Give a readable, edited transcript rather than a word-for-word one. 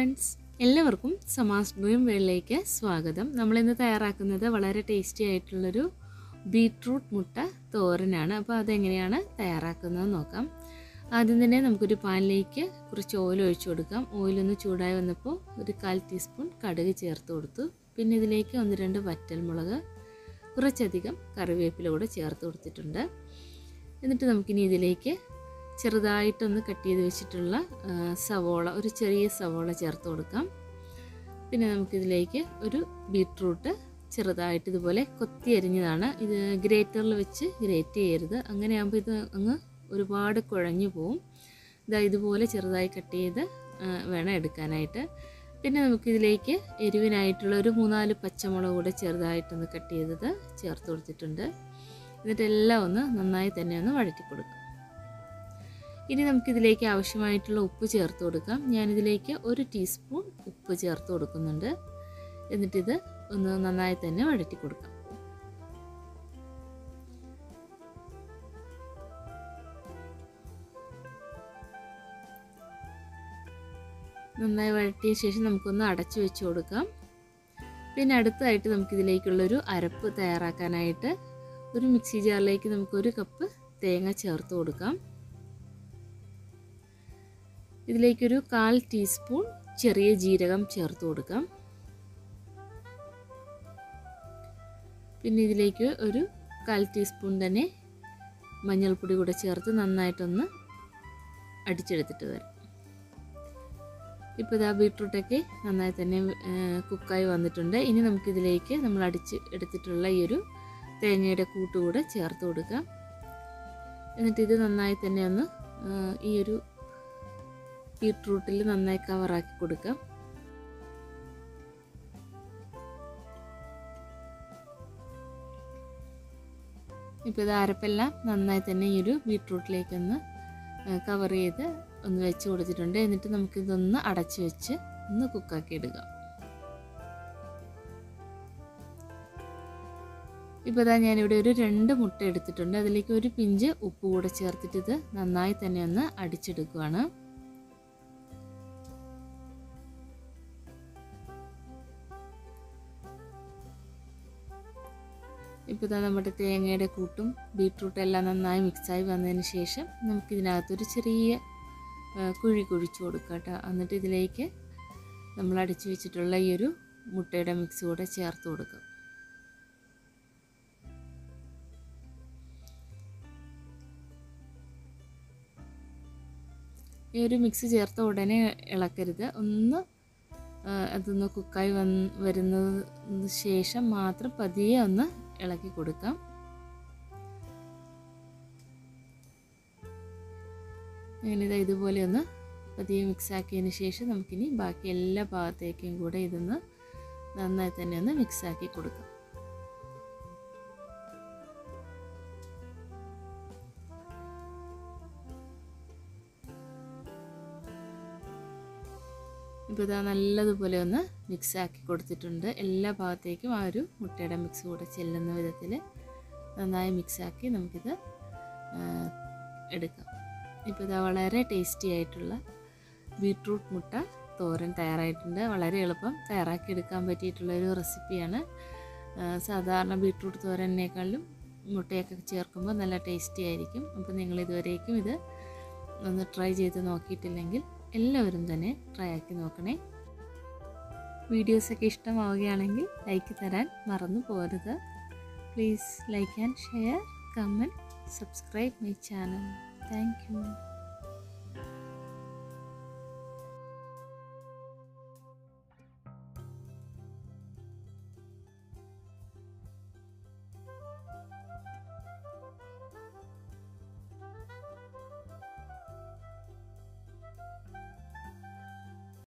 Friends, എല്ലാവർക്കും സമാസ് dream വേൾഡിലേക്ക് സ്വാഗതം. നമ്മളിന്ന് തയ്യാറാക്കുന്നത് വളരെ ടേസ്റ്റി ആയിട്ടുള്ളൊരു ബീട്രൂട്ട് മുട്ട തോരനാണ്. അപ്പോൾ അതെങ്ങനെയാണ് തയ്യാറാക്കുന്നത് നോക്കാം. ആദ്യം തന്നെ നമുക്കൊരു പാനിലേക്ക് കുറച്ച് ഓയിൽ ഒഴിച്ചു കൊടുക്കാം. ഓയിലൊന്ന് ചൂടായി വന്നപ്പോൾ ഒരു 1/4 ടീസ്പൂൺ കടുക് ചേർത്ത് കൊടുത്തു. പിന്നെ ഇതിലേക്ക് 1-2 വറ്റൽമുളക്, കുറച്ചധികം കറിവേപ്പില കൂടെ ചേർത്ത് കൊടുത്തിട്ടുണ്ട്. എന്നിട്ട് നമുക്കിനി ഇതിലേക്ക് ചെറുതായിട്ടൊന്ന് കട്ട് ചെയ്ത് വെച്ചിട്ടുള്ള സവോള, ഒരു ചെറിയ സവോള ചേർത്ത് കൊടുക്കാം. പിന്നെ നമുക്കിതിലേക്ക് ഒരു ബീട്രൂട്ട് ചെറുതായിട്ട് ഇതുപോലെ കൊത്തി അരിഞ്ഞതാണ്. ഇത് ഗ്രേറ്ററിൽ വെച്ച് ഗ്രേറ്റ് ചെയ്യരുത്, അങ്ങനെയാകുമ്പോൾ ഇത് അങ്ങ് ഒരുപാട് കുഴഞ്ഞു പോവും. ഇതുപോലെ ചെറുതായി കട്ട് ചെയ്ത് വേണം എടുക്കാനായിട്ട്. പിന്നെ നമുക്കിതിലേക്ക് എരിവിനായിട്ടുള്ള ഒരു 3-4 പച്ചമുളക് കൂടെ ചെറുതായിട്ടൊന്ന് കട്ട് ചെയ്തത് ചേർത്ത് കൊടുത്തിട്ടുണ്ട്. എന്നിട്ടെല്ലാം ഒന്ന് നന്നായി തന്നെ ഒന്ന് വഴറ്റി കൊടുക്കാം. ഇനി നമുക്കിതിലേക്ക് ആവശ്യമായിട്ടുള്ള ഉപ്പ് ചേർത്ത് കൊടുക്കാം. ഞാനിതിലേക്ക് 1 ടീസ്പൂൺ ഉപ്പ് ചേർത്ത് കൊടുക്കുന്നുണ്ട്. എന്നിട്ടിത് ഒന്ന് നന്നായി തന്നെ വഴറ്റി കൊടുക്കാം. നന്നായി വഴറ്റിയ ശേഷം നമുക്കൊന്ന് അടച്ചു വെച്ച് കൊടുക്കാം. പിന്നെ അടുത്തതായിട്ട് നമുക്കിതിലേക്കുള്ളൊരു അരപ്പ് തയ്യാറാക്കാനായിട്ട് ഒരു മിക്സി ജാറിലേക്ക് നമുക്ക് 1 കപ്പ് തേങ്ങ ചേർത്ത് കൊടുക്കാം. ഇതിലേക്കൊരു 1/4 ടീസ്പൂൺ ചെറിയ ജീരകം ചേർത്ത് കൊടുക്കാം. പിന്നെ ഇതിലേക്ക് ഒരു 1/4 ടീസ്പൂൺ തന്നെ മഞ്ഞൾപ്പൊടി കൂടെ ചേർത്ത് നന്നായിട്ടൊന്ന് അടിച്ചെടുത്തിട്ട് വരാം. ഇപ്പോൾ ഇതാ ബീട്രൂട്ടൊക്കെ നന്നായി തന്നെ കുക്കായി വന്നിട്ടുണ്ട്. ഇനി നമുക്കിതിലേക്ക് നമ്മൾ അടിച്ച് എടുത്തിട്ടുള്ള ഈ ഒരു തേങ്ങയുടെ കൂട്ടുകൂടെ ചേർത്ത് കൊടുക്കാം. എന്നിട്ട് ഇത് നന്നായി തന്നെ ഒന്ന് ഈ ഒരു ബീട്രൂട്ടിൽ നന്നായി കവറാക്കി കൊടുക്കാം. ഇപ്പോൾ ഇത് അരപ്പെല്ലാം നന്നായി തന്നെ ഈ ഒരു ബീട്രൂട്ടിലേക്കൊന്ന് കവർ ചെയ്ത് ഒന്ന് വെച്ച് കൊടുത്തിട്ടുണ്ട്. എന്നിട്ട് നമുക്കിതൊന്ന് അടച്ച് വെച്ച് ഒന്ന് കുക്കാക്കി എടുക്കാം. ഇപ്പോൾ ഇതാ ഞാനിവിടെ ഒരു 2 മുട്ട എടുത്തിട്ടുണ്ട്. അതിലേക്ക് ഒരു പിഞ്ച് ഉപ്പ് കൂടെ ചേർത്തിട്ട് ഇത് നന്നായി തന്നെ ഒന്ന് അടിച്ചെടുക്കുകയാണ്. ഇപ്പോൾ ഇതാ നമ്മുടെ തേങ്ങയുടെ കൂട്ടും ബീട്രൂട്ടും എല്ലാം നന്നായി മിക്സായി വന്നതിന് ശേഷം നമുക്കിതിനകത്തൊരു ചെറിയ കുഴി കുഴിച്ചു കൊടുക്കാം കേട്ടോ. എന്നിട്ട് ഇതിലേക്ക് നമ്മൾ അടിച്ചു വെച്ചിട്ടുള്ള ഈ ഒരു മുട്ടയുടെ മിക്സ് കൂടെ ചേർത്ത് കൊടുക്കാം. ഈ ഒരു മിക്സ് ചേർത്ത ഉടനെ ഇളക്കരുത്, ഒന്ന് അതൊന്ന് കുക്കായി വരുന്നതിന് ശേഷം മാത്രം പതിയെ ഒന്ന് ഇളക്കി കൊടുക്കാം. അങ്ങനെ ഇതുപോലെ ഒന്ന് പതിയെ മിക്സാക്കിയതിന് ശേഷം നമുക്കിനി ബാക്കി എല്ലാ ഭാഗത്തേക്കും കൂടെ ഇതൊന്ന് നന്നായി തന്നെ ഒന്ന് മിക്സാക്കി കൊടുക്കാം. ഇപ്പോൾ ഇതാ നല്ലതുപോലെ ഒന്ന് മിക്സാക്കി കൊടുത്തിട്ടുണ്ട്. എല്ലാ ഭാഗത്തേക്കും ആ ഒരു മുട്ടയുടെ മിക്സ് കൂടെ ചെല്ലുന്ന വിധത്തിൽ നന്നായി മിക്സാക്കി നമുക്കിത് എടുക്കാം. ഇപ്പോൾ ഇതാ വളരെ ടേസ്റ്റി ആയിട്ടുള്ള ബീട്രൂട്ട് മുട്ട തോരൻ തയ്യാറായിട്ടുണ്ട്. വളരെ എളുപ്പം തയ്യാറാക്കി എടുക്കാൻ പറ്റിയിട്ടുള്ളൊരു റെസിപ്പിയാണ്. സാധാരണ ബീട്രൂട്ട് തോരനേക്കാളും മുട്ടയൊക്കെ ചേർക്കുമ്പോൾ നല്ല ടേസ്റ്റി ആയിരിക്കും. അപ്പോൾ നിങ്ങൾ ഇതുവരേക്കും ഇത് ഒന്ന് ട്രൈ ചെയ്ത് നോക്കിയിട്ടില്ലെങ്കിൽ എല്ലാവരും തന്നെ ട്രൈ ആക്കി നോക്കണേ. വീഡിയോസൊക്കെ ഇഷ്ടമാവുകയാണെങ്കിൽ ലൈക്ക് തരാൻ മറന്നു പോകരുത്. Please like and share, comment, subscribe my channel. Thank U.